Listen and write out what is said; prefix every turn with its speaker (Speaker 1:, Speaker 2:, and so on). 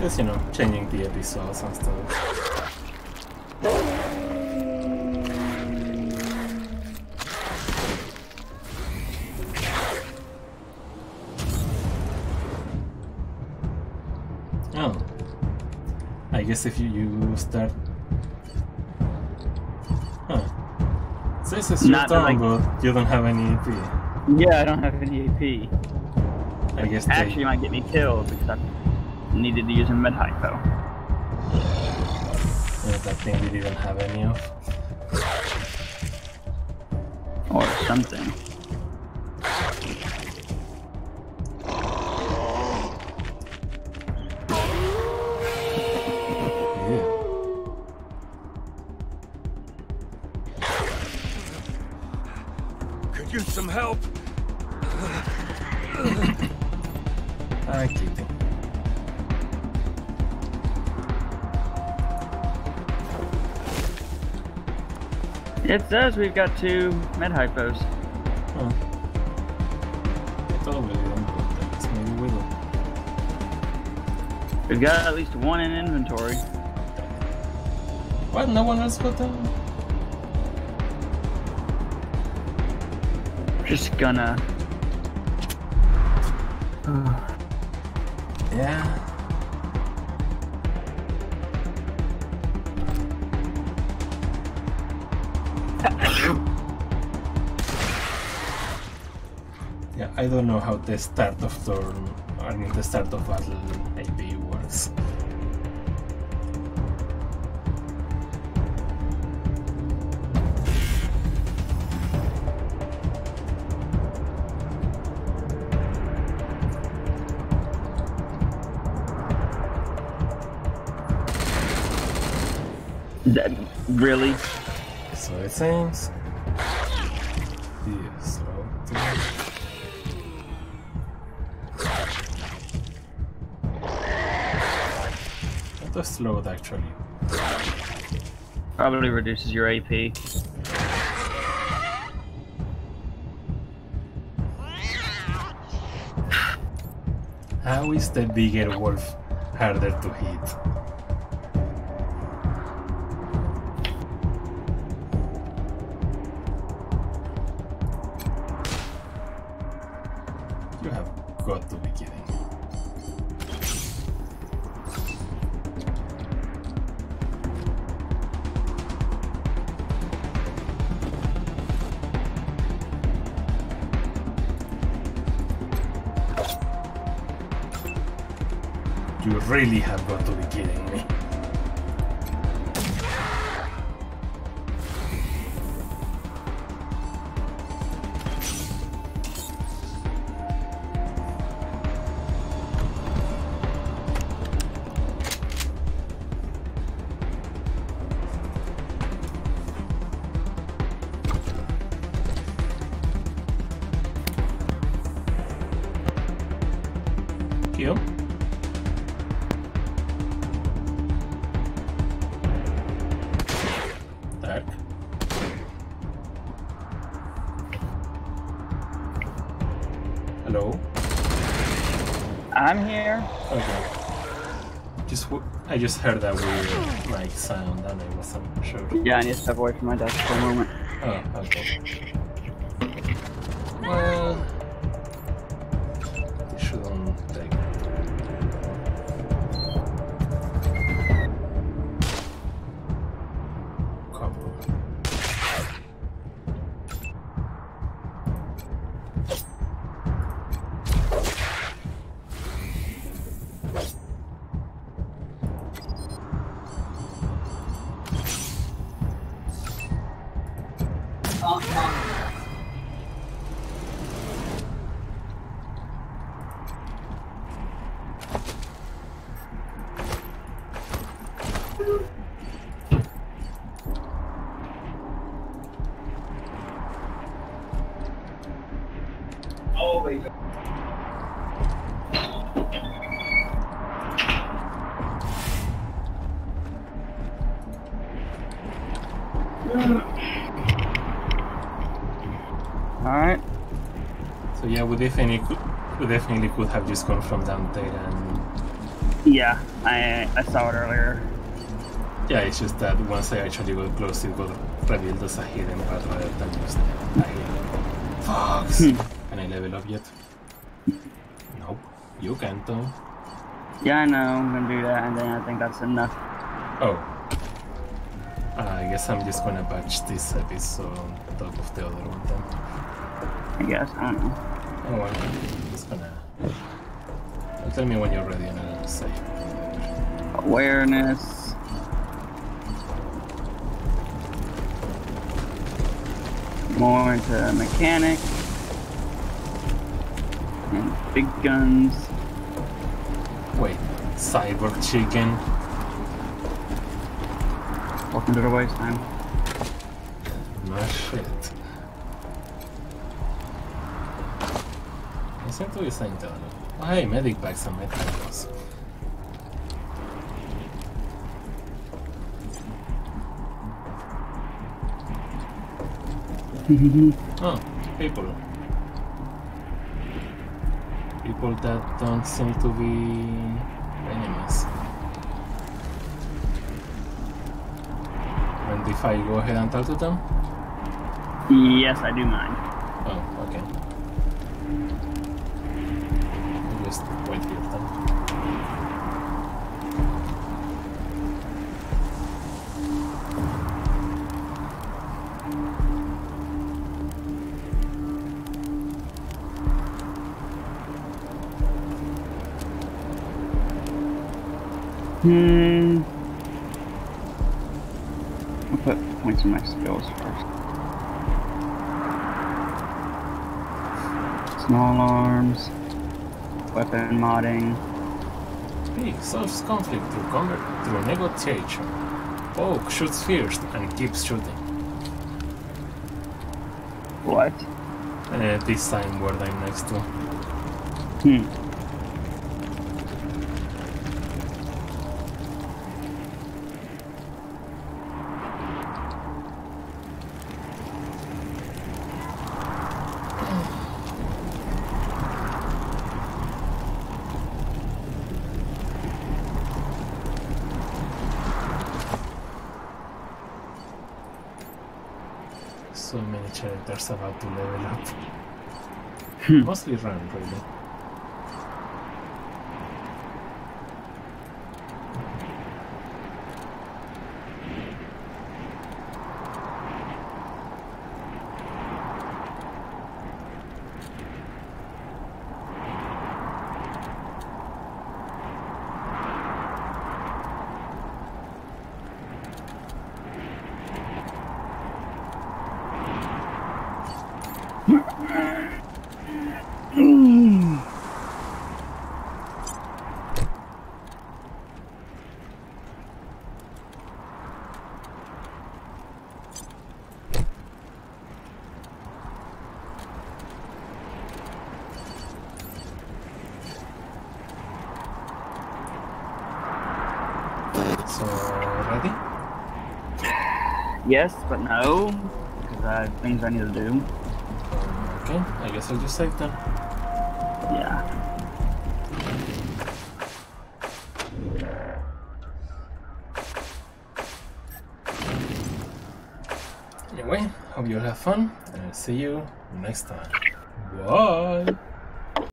Speaker 1: Just, you know, changing the episodes and stuff. Oh. I guess if you start... Huh. So this is your turn, but you don't have any AP.
Speaker 2: Yeah, I don't have any AP.
Speaker 1: I guess
Speaker 2: actually might get me killed because I needed to use a med hypo.
Speaker 1: Yeah, that thing we didn't have any of.
Speaker 2: Or something.
Speaker 1: Yeah.
Speaker 3: Could use some help.
Speaker 1: Hi, Kitty.
Speaker 2: It says we've got 2 med hypos.
Speaker 1: Oh. I thought we didn't put that. Maybe we will.
Speaker 2: We've got at least 1 in inventory.
Speaker 1: What? No one else got them?
Speaker 2: Just gonna...
Speaker 1: Yeah. Yeah, I don't know how the start of turn, I mean the start of battle AP works.
Speaker 2: Really?
Speaker 1: So it seems. Yeah, slow. Not too slowed actually.
Speaker 2: Probably reduces your AP.
Speaker 1: How is the bigger wolf harder to hit? You have got to be kidding. You really have got to be kidding me. Kill. Dark. Hello?
Speaker 2: I'm here.
Speaker 1: Okay. I just heard that weird like sound and I wasn't sure.
Speaker 2: Yeah, I need to step away from my desk for a moment.
Speaker 1: Oh, okay. Well, it shouldn't take. Couple.
Speaker 2: Alright.
Speaker 1: So yeah, we definitely could have just gone from down there and
Speaker 2: Yeah, I saw it earlier.
Speaker 1: Yeah, it's just that once I actually got close, it got revealed as a hidden path rather than just a hidden fox. Can I level up yet? Nope. You can't though.
Speaker 2: Yeah, I know. I'm gonna do that, and then I think that's enough.
Speaker 1: Oh. I guess I'm just gonna batch this episode on top of the other one then.
Speaker 2: I guess. I don't know.
Speaker 1: Oh well, I'm just gonna... Tell me when you're ready and I'll say.
Speaker 2: Awareness. More into mechanic. And big guns.
Speaker 1: Wait, cyborg chicken?
Speaker 2: Welcome to the wasteland.
Speaker 1: No shit. I seem to be saying that. Oh, hey, medic bags and mechanicals. Oh, people. People that don't seem to be enemies. And if I go ahead and talk to them?
Speaker 2: Yes, I do mind.
Speaker 1: Oh, okay. I'll just wait here then.
Speaker 2: I'll put points in my skills first. Small arms, weapon modding.
Speaker 1: He solves conflict through negotiation. Oak shoots first and keeps shooting.
Speaker 2: What?
Speaker 1: This signboard I'm next to. So many characters about to level up. Mostly run, really. So, ready?
Speaker 2: Yes, but no, because I have things I need to do.
Speaker 1: Okay, I guess I'll just save them.
Speaker 2: Yeah.
Speaker 1: Anyway, hope you'll have fun, and I'll see you next time. Bye!